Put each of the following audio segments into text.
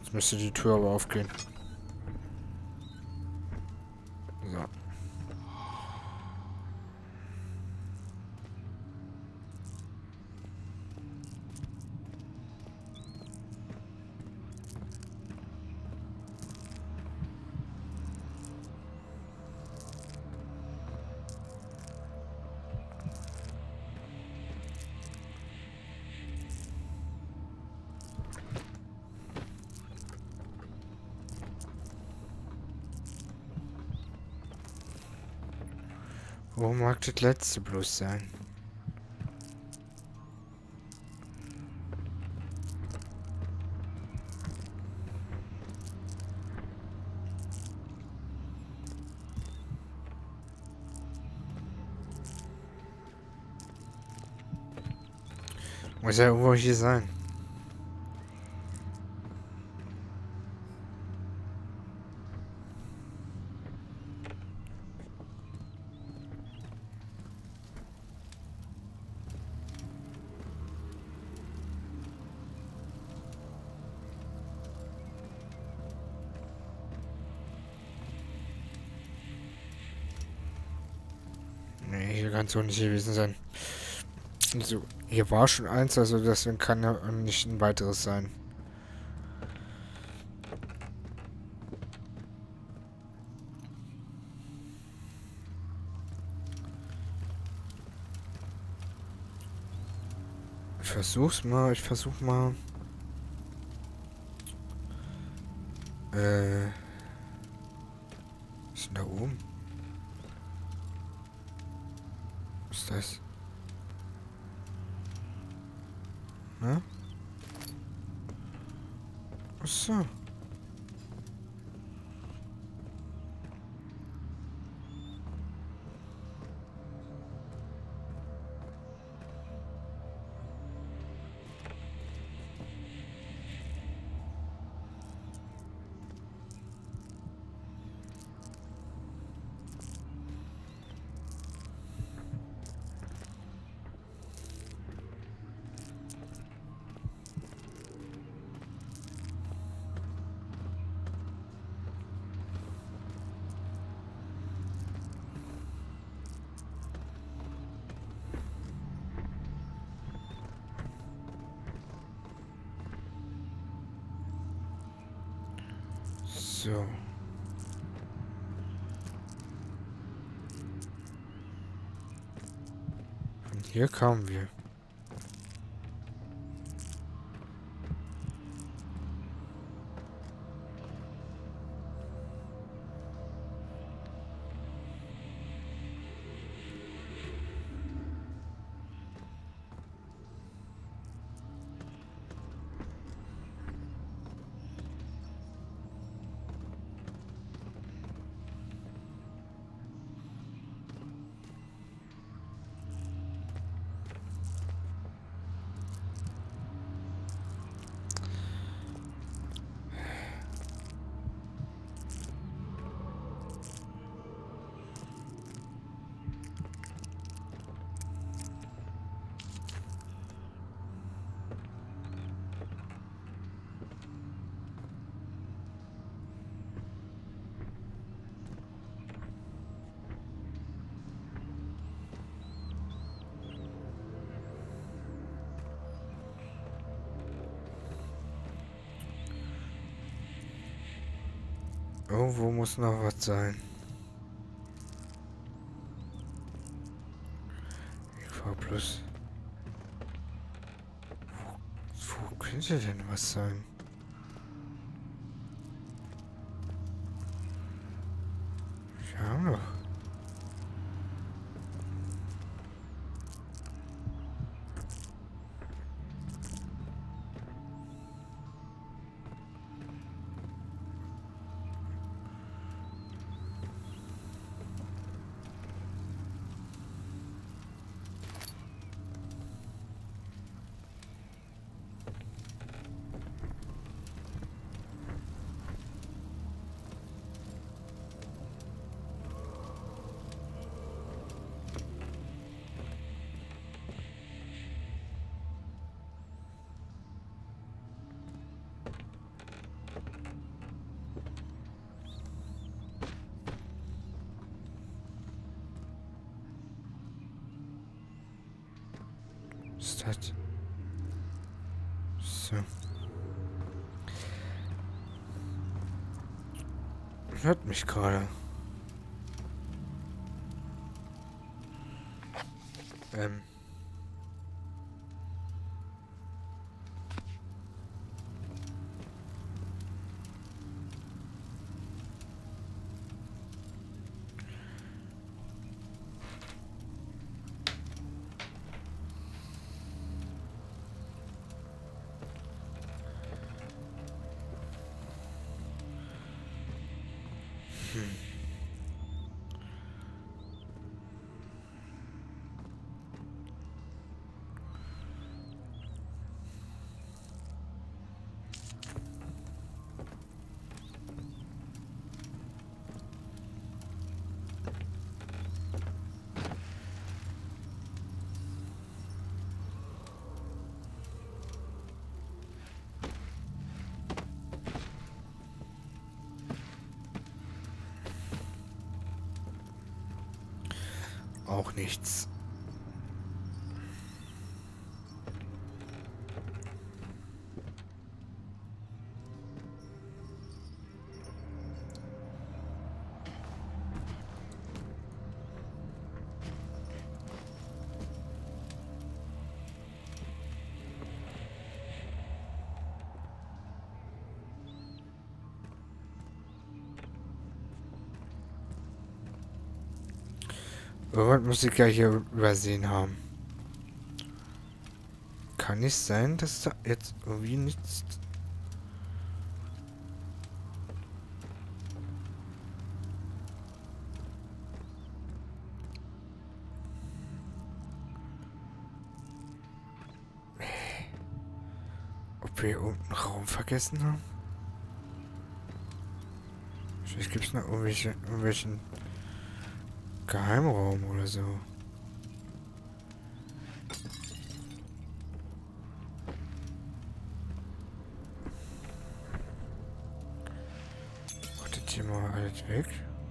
Jetzt müsste die Tür aber aufgehen. So. Wo mag das letzte bloß sein? Muss ja irgendwo hier sein. Nee, hier kann es auch nicht gewesen sein. So, hier war schon eins, also deswegen kann ja nicht ein weiteres sein. Ich versuch mal. Was ist denn da oben? Was ist das? Ne? Ach so. So. Von hier kamen wir. Irgendwo muss noch was sein. Ich war bloß. Wo könnte denn was sein? Ja, doch. gemacht hat. So. Hört mich gerade. Ähm. Auch nichts. Irgendwas muss ich ja hier übersehen haben. Kann nicht sein, dass da jetzt irgendwie nichts... Ob wir hier irgendeinen Raum vergessen haben? Vielleicht gibt es noch irgendwelchen Geheimraum oder so. Wartet hier mal alles weg.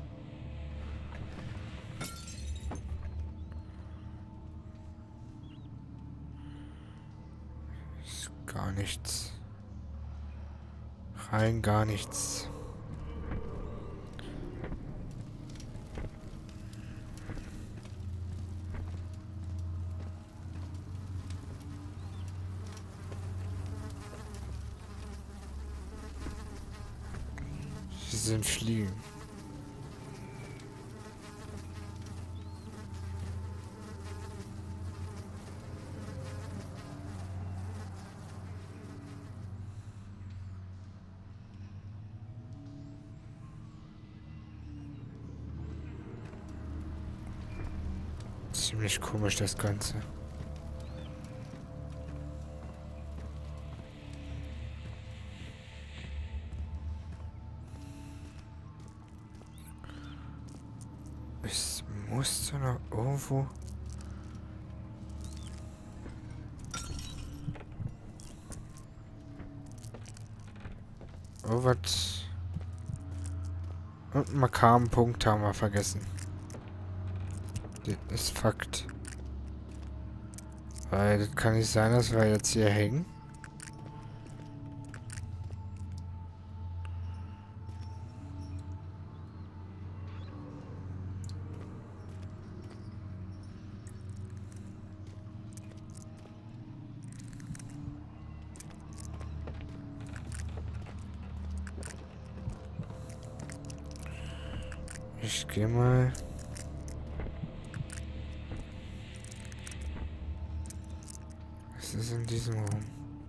Ist gar nichts. Rein gar nichts. Sie sind Fliegen. Ziemlich komisch das Ganze. Es muss doch noch irgendwo... Irgendwas... Und einen makabren Punkt haben wir vergessen. Das ist Fakt. Weil das kann nicht sein, dass wir jetzt hier hängen. Ich gehe mal... Was ist in diesem Raum?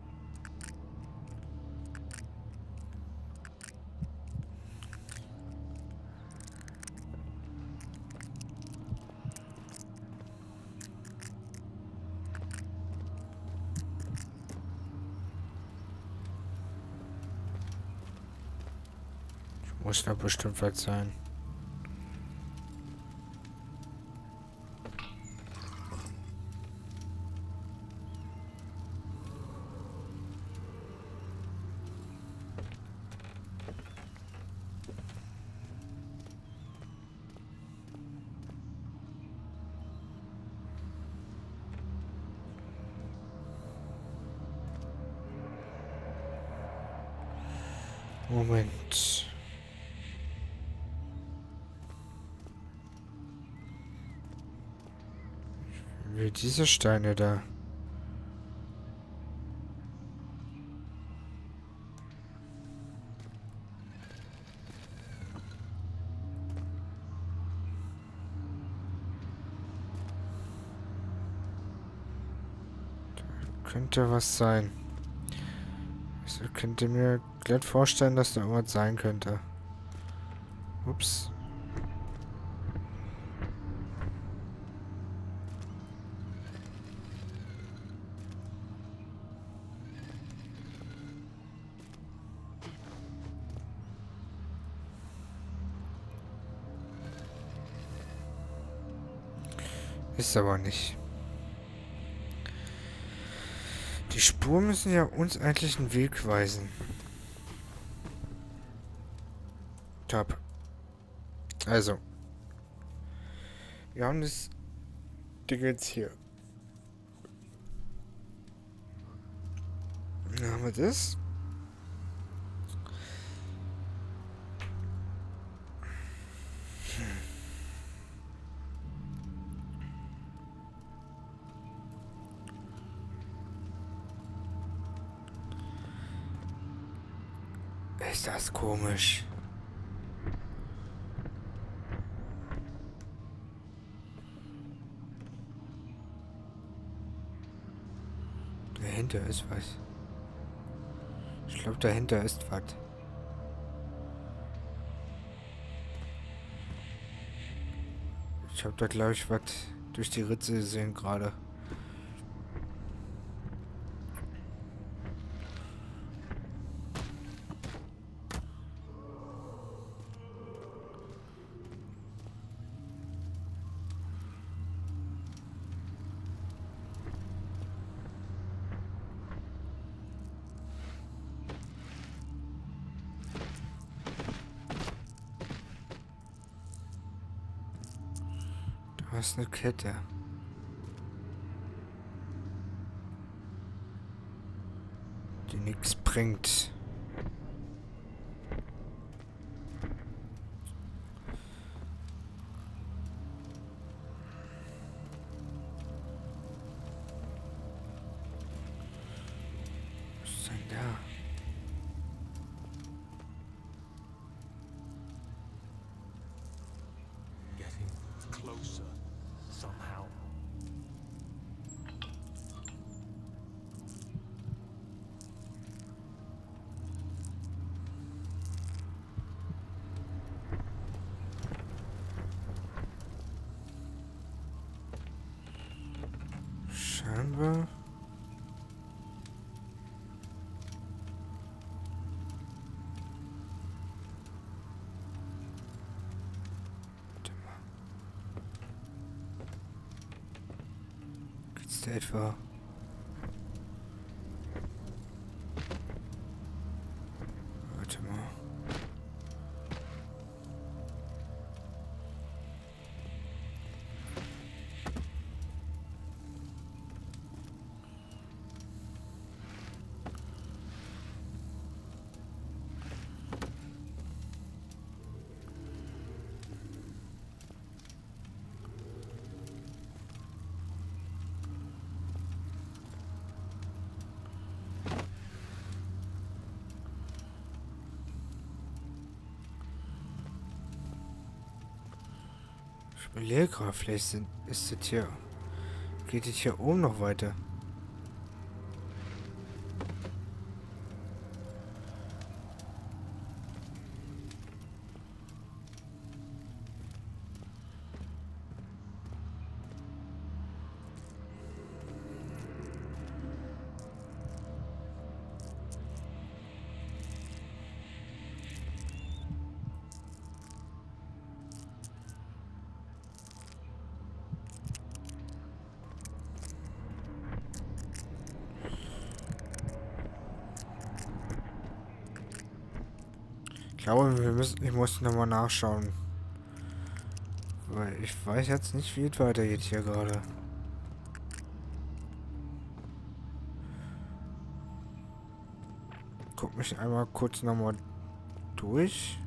Muss da bestimmt was sein. Moment. Wie diese Steine da. Könnte was sein. Ich könnte mir glatt vorstellen, dass da irgendwas sein könnte. Ups. Ist aber nicht. Die Spuren müssen ja uns eigentlich einen Weg weisen. Top. Also. Wir haben das Ding jetzt hier. Dann haben wir das. Ist das komisch. Dahinter ist was. Ich glaube, dahinter ist was. Ich habe da, glaube ich, was durch die Ritze gesehen gerade. Da ist eine Kette. Die nichts bringt. Was ist denn da? Getting closer somehow. Scheinbar. Warte mal. Gibt's da etwa? Warte mal. Ich überlege gerade, vielleicht ist das hier. Geht es hier oben noch weiter? Ich glaube, ich muss nochmal nachschauen. Weil ich weiß jetzt nicht, wie es weitergeht hier gerade. Guck mich einmal kurz nochmal durch.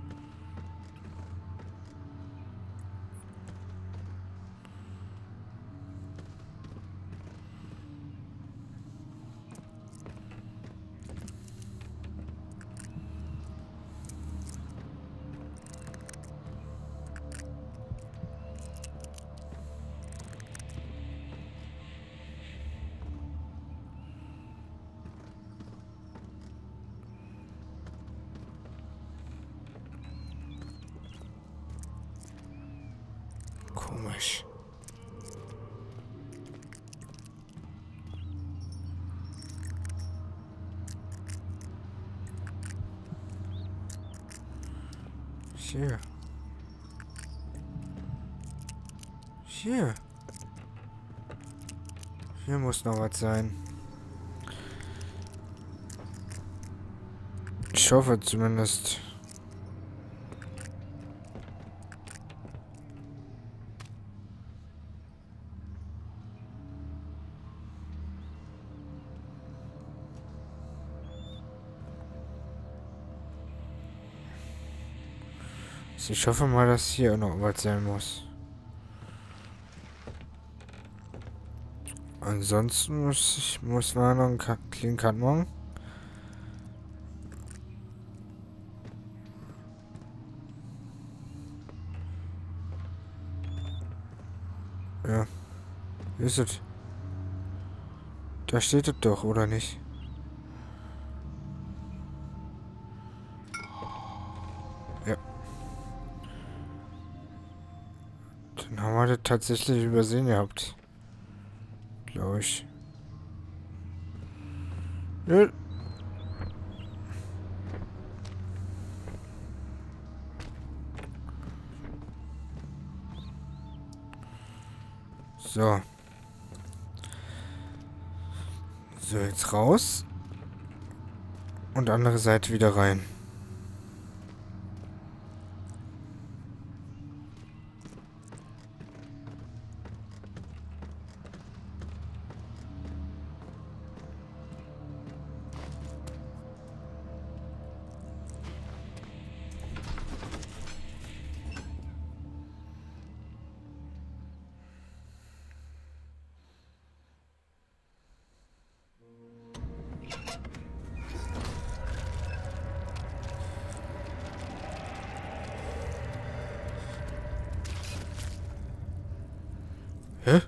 Komisch. Hier. Hier. Hier muss noch was sein. Ich hoffe zumindest. Ich hoffe mal, dass hier noch was sein muss. Ansonsten muss man noch einen Clean Cut machen. Ja. Ist es? Da steht es doch, oder nicht? Ja. Dann haben wir das tatsächlich übersehen gehabt. Glaube ich. Ja. So. So, jetzt raus. Und andere Seite wieder rein. Hä?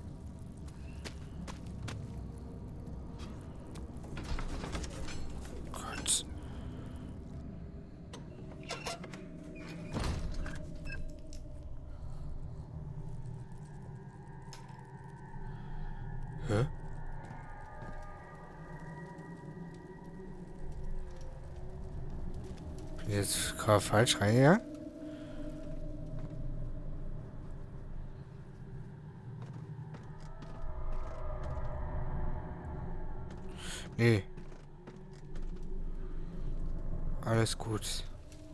Gott. Hä? Bin ich jetzt gerade falsch reingegangen? Nee. Alles gut.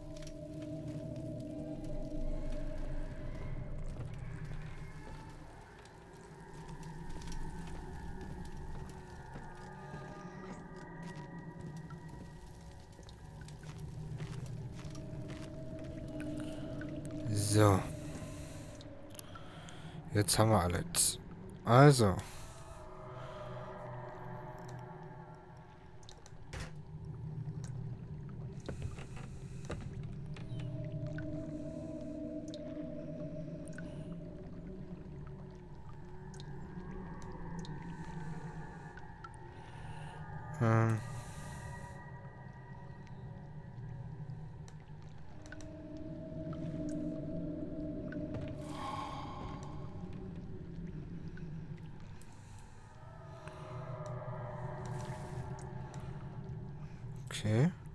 So. Jetzt haben wir alles. Also. Ähm. Okay.